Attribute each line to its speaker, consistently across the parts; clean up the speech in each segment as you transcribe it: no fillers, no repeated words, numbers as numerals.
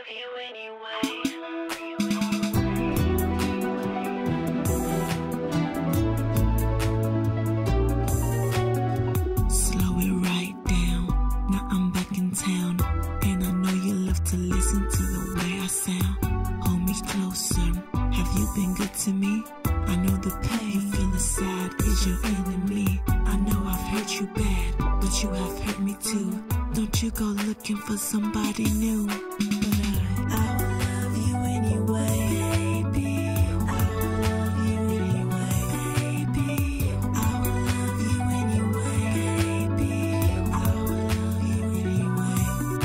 Speaker 1: love you anyway.
Speaker 2: Slow it right down. Now I'm back in town, and I know you love to listen to the way I sound. Hold me closer. Have you been good to me? I know the pain. Feeling sad is your enemy. I know I've hurt you bad, but you have hurt me too. Don't you go looking for somebody new. But I will love you anyway, baby. I will love you anyway, baby. I will love you anyway, baby. I will love you anyway.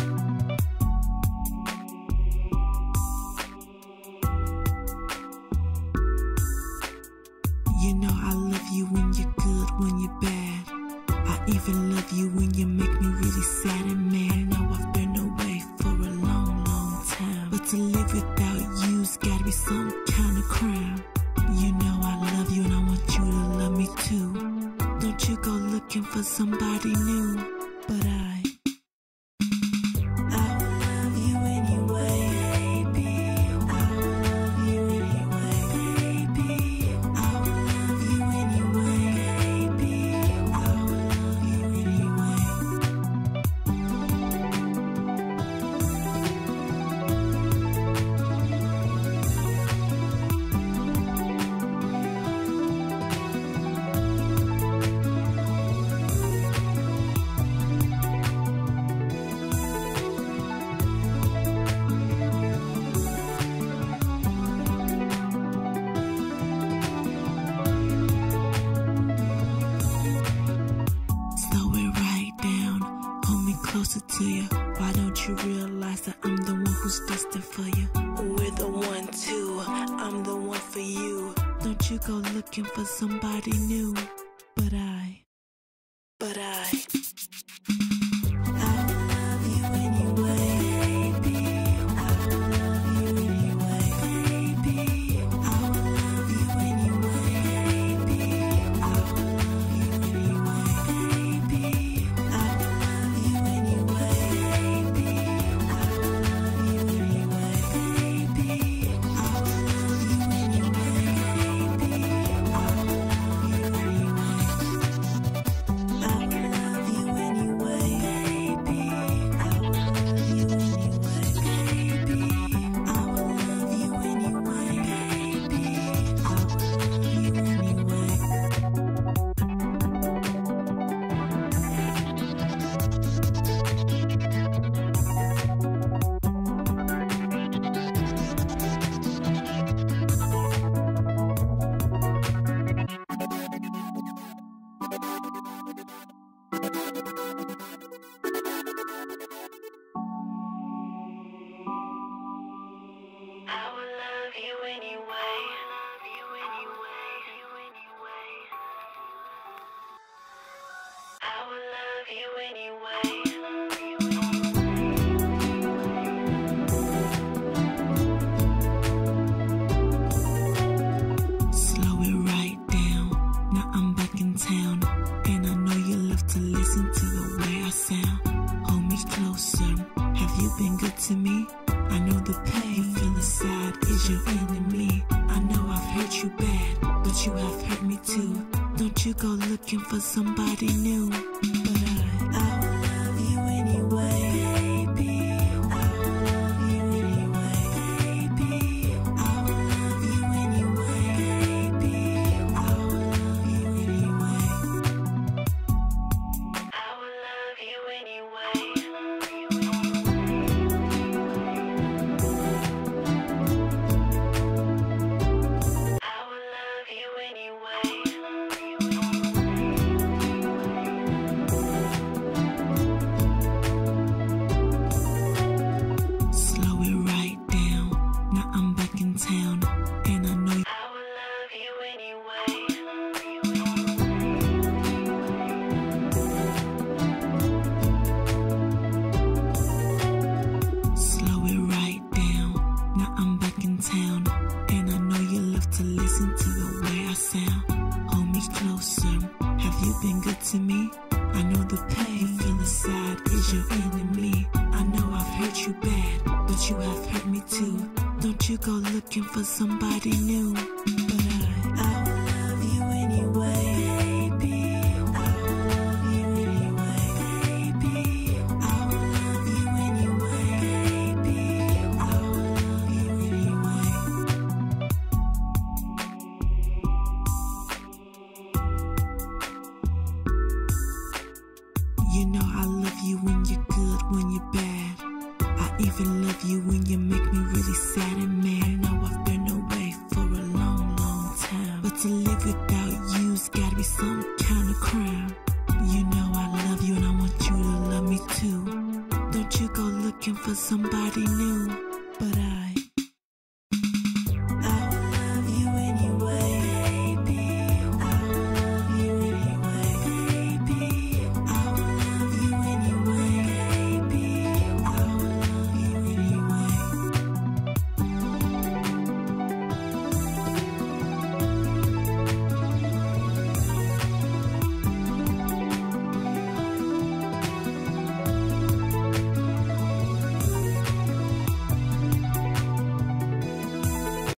Speaker 2: You know I love you when you're good, when you're bad. I even love you when you make me really sad and mad. I know I've been away for a long, long time, but to live without you's gotta be some kind of crime. You know I love you and I want you to love me too. Don't you go looking for somebody new. But I will love you anyway, baby. I will love you anyway, baby. I will love you anyway, baby. I will love you anyway. Slow it right down, hold me closer to you. Why don't you realize that I'm the one who's destined for you? We're the one too, I'm the one for you. Don't you go looking for somebody new. But I will love you anyway, baby. I will love you anyway, baby. I will love you anyway, baby. I will love you anyway, baby. I will love you anyway, baby. I will love you anyway, baby. I will love you anyway, baby. I will love you anyway. I will love you anyway, baby. I will love you anyway, baby. I will love you anyway, baby. I will love you anyway.
Speaker 1: I will love you anyway. I will love you anyway.
Speaker 2: Slow it right down. Now I'm back in town, and I know you love to listen to the way I sound. Hold me closer. Have you been good to me? I know the pain. Feeling sad is your enemy. I know I've hurt you bad, but you have hurt me too. Don't you go looking for somebody new. But I will love you anyway, baby. I will love you anyway, baby. I will love you anyway, baby. I will love you anyway.
Speaker 1: I will love you anyway. I will love you anyway.
Speaker 2: but you have hurt me too. Don't you go looking for somebody new. But I will love you anyway, baby. I will love you anyway, baby. I will love you anyway, baby. I will love you anyway. You know I love you when you're good, when you're bad. I even love you when you make me really sad and mad. I know I've been away for a long, long time, but to live without you's gotta be some kind of crime. You know I love you and I want you to love me too. Don't you go looking for somebody new. But I